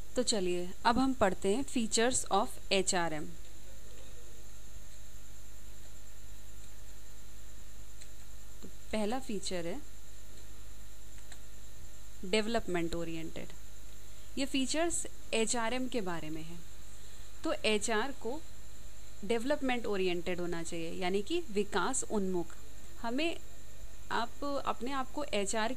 तो चलिए अब हम पढ़ते हैं फीचर्स ऑफ एचआरएम। तो पहला फीचर है डेवलपमेंट ओरिएंटेड। ये फीचर्स एचआरएम के बारे में है। तो एचआर को डेवलपमेंट ओरिएंटेड होना चाहिए, यानी कि विकास उन्मुख। हमें आप अपने आप को एचआर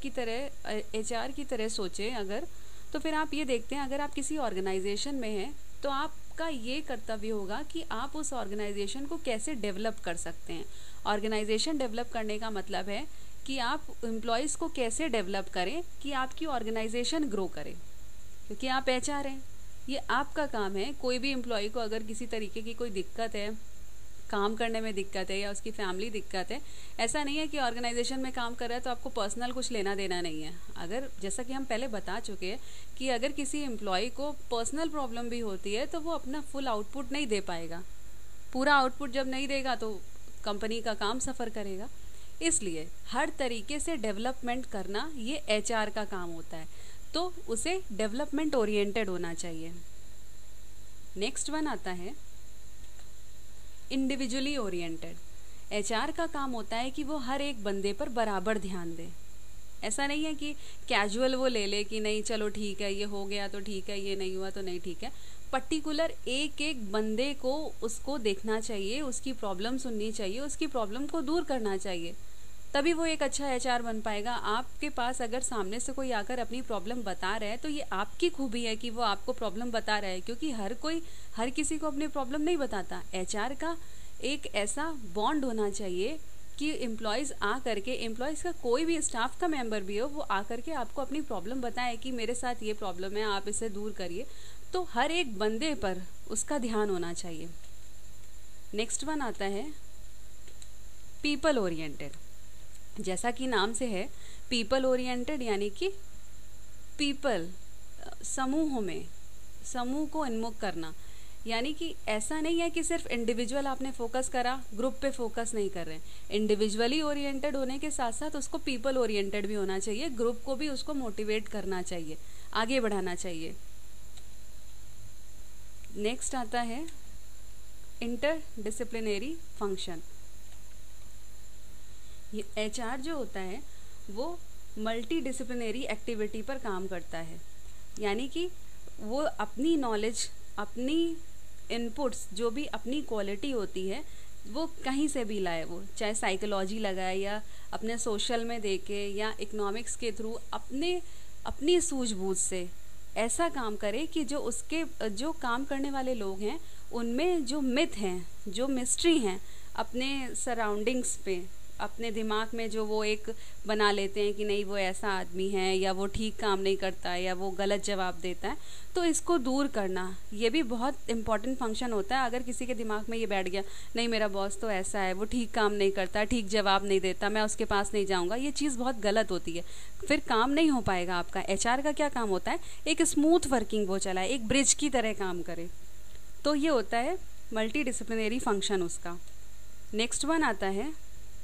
की तरह सोचें अगर, तो फिर आप ये देखते हैं अगर आप किसी ऑर्गेनाइजेशन में हैं तो आपका ये कर्तव्य होगा कि आप उस ऑर्गेनाइजेशन को कैसे डेवलप कर सकते हैं। ऑर्गेनाइजेशन डेवलप करने का मतलब है कि आप एम्प्लॉयज़ को कैसे डेवलप करें कि आपकी ऑर्गेनाइजेशन ग्रो करे, क्योंकि आप एचआर हैं, ये आपका काम है। कोई भी एम्प्लॉय को अगर किसी तरीके की कोई दिक्कत है, काम करने में दिक्कत है या उसकी फैमिली दिक्कत है, ऐसा नहीं है कि ऑर्गेनाइजेशन में काम कर रहा है तो आपको पर्सनल कुछ लेना देना नहीं है। अगर जैसा कि हम पहले बता चुके हैं कि अगर किसी एम्प्लॉय को पर्सनल प्रॉब्लम भी होती है तो वो अपना फुल आउटपुट नहीं दे पाएगा। पूरा आउटपुट जब नहीं देगा तो कंपनी का काम सफ़र करेगा। इसलिए हर तरीके से डेवलपमेंट करना ये एचआर का काम होता है, तो उसे डेवलपमेंट ओरिएंटेड होना चाहिए। नेक्स्ट वन आता है इंडिविजुअली ओरिएंटेड। एचआर का काम होता है कि वो हर एक बंदे पर बराबर ध्यान दे। ऐसा नहीं है कि कैजुअल वो ले ले कि नहीं चलो ठीक है, ये हो गया तो ठीक है, ये नहीं हुआ तो नहीं ठीक है। पर्टिकुलर एक एक बंदे को उसको देखना चाहिए, उसकी प्रॉब्लम सुननी चाहिए, उसकी प्रॉब्लम को दूर करना चाहिए, तभी वो एक अच्छा एचआर बन पाएगा। आपके पास अगर सामने से कोई आकर अपनी प्रॉब्लम बता रहा है तो ये आपकी खूबी है कि वो आपको प्रॉब्लम बता रहा है, क्योंकि हर किसी को अपनी प्रॉब्लम नहीं बताता। एचआर का एक ऐसा बॉन्ड होना चाहिए कि एम्प्लॉयज़ एम्प्लॉयज़ का कोई भी स्टाफ का मेंबर भी हो, वो आकर के आपको अपनी प्रॉब्लम बताए कि मेरे साथ ये प्रॉब्लम है, आप इसे दूर करिए। तो हर एक बंदे पर उसका ध्यान होना चाहिए। नेक्स्ट वन आता है पीपल ओरिएंटेड। जैसा कि नाम से है पीपल ओरिएंटेड, यानी कि पीपल समूह को उन्मुख करना। यानी कि ऐसा नहीं है कि सिर्फ इंडिविजुअल आपने फोकस करा, ग्रुप पे फोकस नहीं कर रहे हैं। इंडिविजुअली ओरिएंटेड होने के साथ साथ उसको पीपल ओरिएंटेड भी होना चाहिए, ग्रुप को भी उसको मोटिवेट करना चाहिए, आगे बढ़ाना चाहिए। नेक्स्ट आता है इंटरडिसिप्लिनरी फंक्शन। ये एचआर जो होता है वो मल्टी डिसिप्लिनरी एक्टिविटी पर काम करता है, यानी कि वो अपनी नॉलेज, अपनी इनपुट्स, जो भी अपनी क्वालिटी होती है वो कहीं से भी लाए, वो चाहे साइकोलॉजी लगाए या अपने सोशल में देखे या इकोनॉमिक्स के थ्रू अपनी सूझबूझ से ऐसा काम करे कि जो काम करने वाले लोग हैं उनमें जो मिथ हैं, जो मिस्ट्री हैं अपने सराउंडिंग्स पे, अपने दिमाग में जो वो एक बना लेते हैं कि नहीं वो ऐसा आदमी है या वो ठीक काम नहीं करता है या वो गलत जवाब देता है, तो इसको दूर करना ये भी बहुत इंपॉर्टेंट फंक्शन होता है। अगर किसी के दिमाग में ये बैठ गया नहीं मेरा बॉस तो ऐसा है, वो ठीक काम नहीं करता, ठीक जवाब नहीं देता, मैं उसके पास नहीं जाऊँगा, ये चीज़ बहुत गलत होती है, फिर काम नहीं हो पाएगा आपका। एचआर का क्या काम होता है, एक स्मूथ वर्किंग वो चलाए, एक ब्रिज की तरह काम करे, तो ये होता है मल्टी डिसिप्लिनरी फंक्शन उसका। नेक्स्ट वन आता है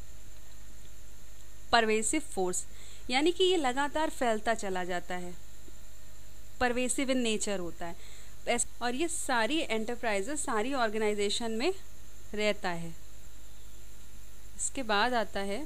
परवेसिव फोर्स, यानी कि ये लगातार फैलता चला जाता है, परवेसिव इन नेचर होता है, और ये सारी एंटरप्राइजेस, सारी ऑर्गेनाइजेशन में रहता है। इसके बाद आता है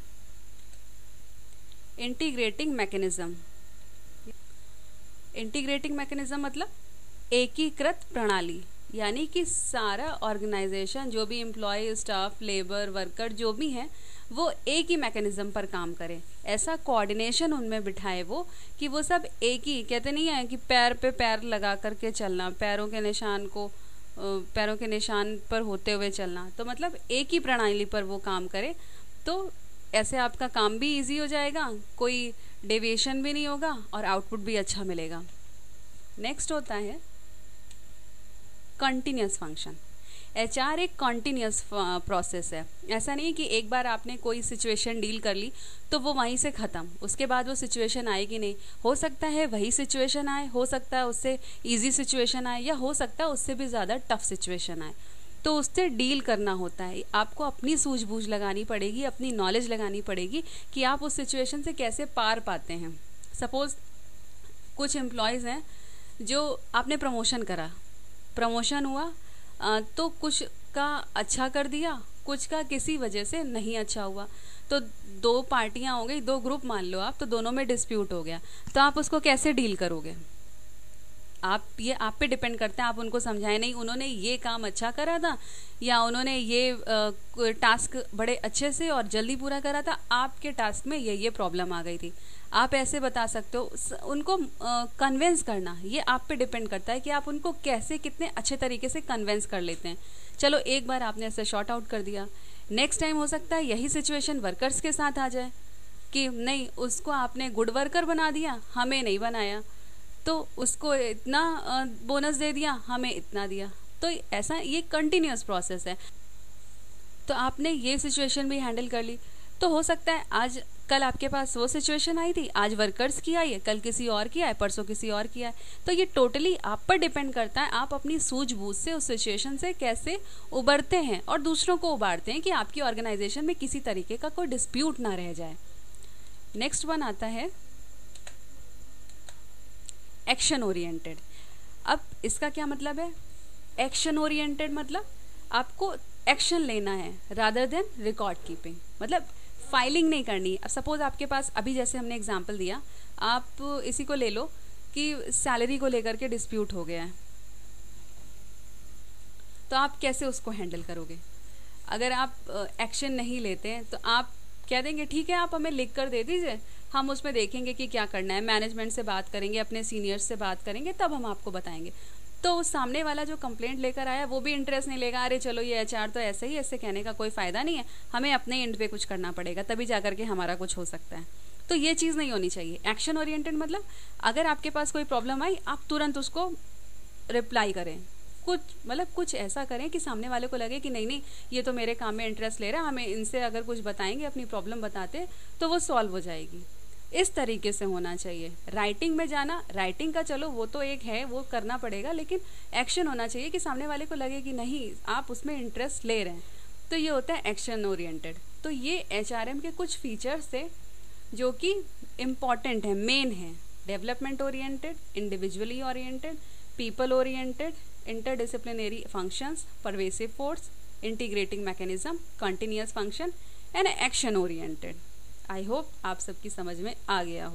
इंटीग्रेटिंग मैकेनिज्म। इंटीग्रेटिंग मैकेनिज्म मतलब एकीकृत प्रणाली, यानी कि सारा ऑर्गेनाइजेशन, जो भी एम्प्लॉय, स्टाफ, लेबर, वर्कर जो भी हैं, वो एक ही मैकेनिज्म पर काम करें। ऐसा कोऑर्डिनेशन उनमें बिठाए वो कि वो सब एक ही, कहते नहीं है कि पैर पे पैर लगा करके चलना, पैरों के निशान पर होते हुए चलना, तो मतलब एक ही प्रणाली पर वो काम करे। तो ऐसे आपका काम भी इजी हो जाएगा, कोई डेविएशन भी नहीं होगा और आउटपुट भी अच्छा मिलेगा। नेक्स्ट होता है कंटिन्यूस फंक्शन। एचआर एक कॉन्टिन्यूस प्रोसेस है। ऐसा नहीं है कि एक बार आपने कोई सिचुएशन डील कर ली तो वो वहीं से ख़त्म, उसके बाद वो सिचुएशन आएगी नहीं। हो सकता है वही सिचुएशन आए, हो सकता है उससे इजी सिचुएशन आए, या हो सकता है उससे भी ज़्यादा टफ सिचुएशन आए, तो उससे डील करना होता है। आपको अपनी सूझबूझ लगानी पड़ेगी, अपनी नॉलेज लगानी पड़ेगी कि आप उस सिचुएशन से कैसे पार पाते हैं। सपोज़ कुछ एम्प्लॉयज़ हैं जो आपने प्रमोशन करा, प्रमोशन हुआ तो कुछ का अच्छा कर दिया, कुछ का किसी वजह से नहीं अच्छा हुआ, तो दो पार्टियां हो गई, दो ग्रुप मान लो आप, तो दोनों में डिस्प्यूट हो गया, तो आप उसको कैसे डील करोगे? ये आप पे डिपेंड करता है। आप उनको समझाएं, नहीं उन्होंने ये काम अच्छा करा था या उन्होंने ये टास्क बड़े अच्छे से और जल्दी पूरा करा था, आपके टास्क में ये प्रॉब्लम आ गई थी, आप ऐसे बता सकते हो। उनको कन्विंस करना, ये आप पे डिपेंड करता है कि आप उनको कैसे कितने अच्छे तरीके से कन्विंस कर लेते हैं। चलो एक बार आपने ऐसे शॉर्ट आउट कर दिया, नेक्स्ट टाइम हो सकता है यही सिचुएशन वर्कर्स के साथ आ जाए कि नहीं उसको आपने गुड वर्कर बना दिया, हमें नहीं बनाया, तो उसको इतना बोनस दे दिया, हमें इतना दिया। तो ऐसा ये कंटिन्यूअस प्रोसेस है। तो आपने ये सिचुएशन भी हैंडल कर ली, तो हो सकता है आज कल आपके पास वो सिचुएशन आई थी, आज वर्कर्स की आई है, कल किसी और की है, परसों किसी और की है। तो ये टोटली आप पर डिपेंड करता है, आप अपनी सूझबूझ से उस सिचुएशन से कैसे उबरते हैं और दूसरों को उबारते हैं कि आपकी ऑर्गेनाइजेशन में किसी तरीके का कोई डिस्प्यूट ना रह जाए। नेक्स्ट वन आता है एक्शन ओरिएंटेड। अब इसका क्या मतलब है? एक्शन ओरिएंटेड मतलब आपको एक्शन लेना है रादर देन रिकॉर्ड कीपिंग, मतलब फाइलिंग नहीं करनी। अब सपोज आपके पास, अभी जैसे हमने एग्जांपल दिया, आप इसी को ले लो कि सैलरी को लेकर के डिस्प्यूट हो गया है, तो आप कैसे उसको हैंडल करोगे? अगर आप एक्शन नहीं लेते हैं तो आप कह देंगे ठीक है आप हमें लिख कर दे दीजिए, हम उसमें देखेंगे कि क्या करना है, मैनेजमेंट से बात करेंगे, अपने सीनियर्स से बात करेंगे, तब हम आपको बताएंगे। तो सामने वाला जो कंप्लेंट लेकर आया वो भी इंटरेस्ट नहीं लेगा, अरे चलो ये एचआर तो ऐसे ही, ऐसे कहने का कोई फ़ायदा नहीं है, हमें अपने एंड पे कुछ करना पड़ेगा तभी जा करके हमारा कुछ हो सकता है। तो ये चीज़ नहीं होनी चाहिए। एक्शन ओरिएंटेड मतलब अगर आपके पास कोई प्रॉब्लम आई, आप तुरंत उसको रिप्लाई करें, कुछ ऐसा करें कि सामने वाले को लगे कि नहीं नहीं ये तो मेरे काम में इंटरेस्ट ले रहा है, हमें इनसे अगर कुछ बताएंगे, अपनी प्रॉब्लम बताते तो वो सॉल्व हो जाएगी। इस तरीके से होना चाहिए। राइटिंग में जाना, राइटिंग का चलो वो तो एक है, वो करना पड़ेगा, लेकिन एक्शन होना चाहिए कि सामने वाले को लगे कि नहीं आप उसमें इंटरेस्ट ले रहे हैं। तो ये होता है एक्शन ओरिएंटेड। तो ये एचआरएम के कुछ फीचर्स थे जो कि इम्पॉर्टेंट है, मेन है। Development oriented, individually oriented, people oriented, interdisciplinary functions, pervasive force, integrating mechanism, continuous function and action oriented. I hope आप सबकी समझ में आ गया हो।